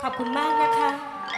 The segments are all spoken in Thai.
ขอบคุณมากนะคะ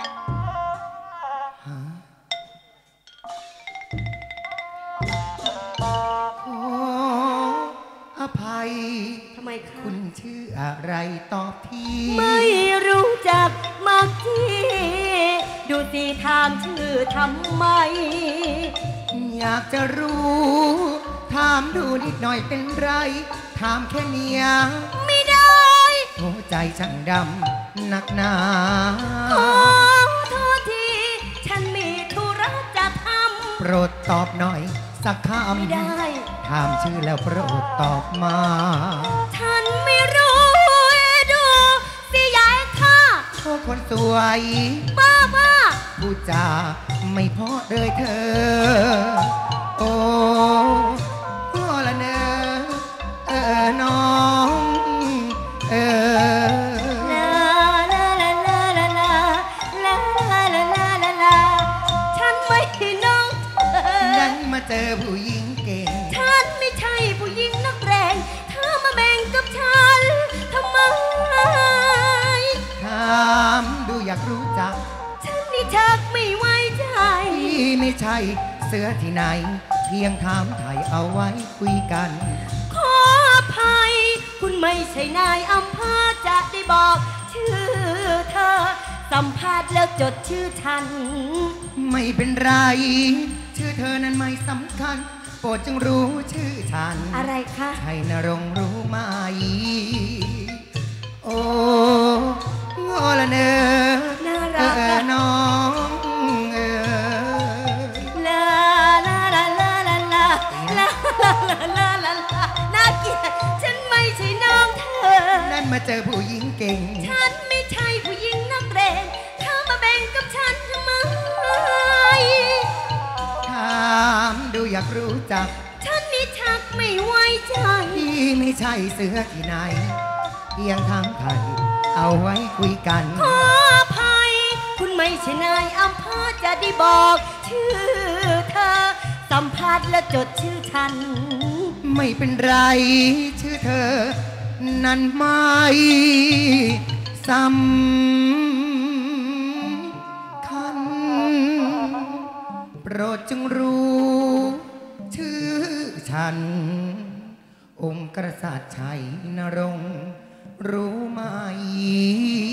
ขออภัยทำไมคะคุณชื่ออะไรตอบทีไม่รู้จักมักจีดูสิถามชื่อทำไมอยากจะรู้ถามดูนิดหน่อยเป็นไรถามแค่เนี้ยไม่ได้หัวใจช่างดำหนักหนาขอโทษทีฉันมีธุระจะทำโปรดตอบหน่อยสักคำไม่ได้ถามชื่อแล้วโปรดตอบมาฉันไม่รู้ดูสิยายค่ะโทษคนสวยบ้าพูดจาไม่พอเลยเธอโอ้ก็ละเนอน้องลาลาลาลาลาลาลาลาลาลาลาฉันไม่ใช่น้องเธอนั้นมาเจอผู้หญิงเก่งฉันไม่ใช่ผู้หญิงนักแรงเธอมาแบ่งกับฉันทำไมถามดูอยากรู้จักฉันนี่ชักไม่ไว้ใจพี่ไม่ใช่เสือที่ไหนเพียงถามไถ่เอาไว้คุยกันขออภัยคุณไม่ใช่นายอำเภอจะได้บอกชื่อเธอสัมภาษณ์แล้วจดชื่อฉันไม่เป็นไรชื่อเธอนั้นไม่สำคัญโปรดจงรู้ชื่อฉันอะไรคะใช่นรงรู้ไหมโอ้งอละเนอน่ารักน้องลาลาลาลาลาลาลาลาลาลาน่าเกลียดฉันไม่ใช่น้องเธอนั่นมาเจอผู้หญิงเก่งฉันไม่ใช่ผู้หญิงนักเรนเธอมาแบ่งกับฉันทำไมถามดูอยากรู้จักฉันนี่ชักไม่ไว้ใจพี่ไม่ใช่เสือที่ไหนเพียงทางไทยเอาไว้คุยกันขออภัยคุณไม่ใช่นายอำเภอจะได้บอกชื่อเธอสัมภาษณ์และจดชื่อฉันไม่เป็นไรชื่อเธอนั้นไม่สำคัญโปรดจงรู้ชื่อฉันองค์กษัตริย์ชัยนรงค์รู้ไหม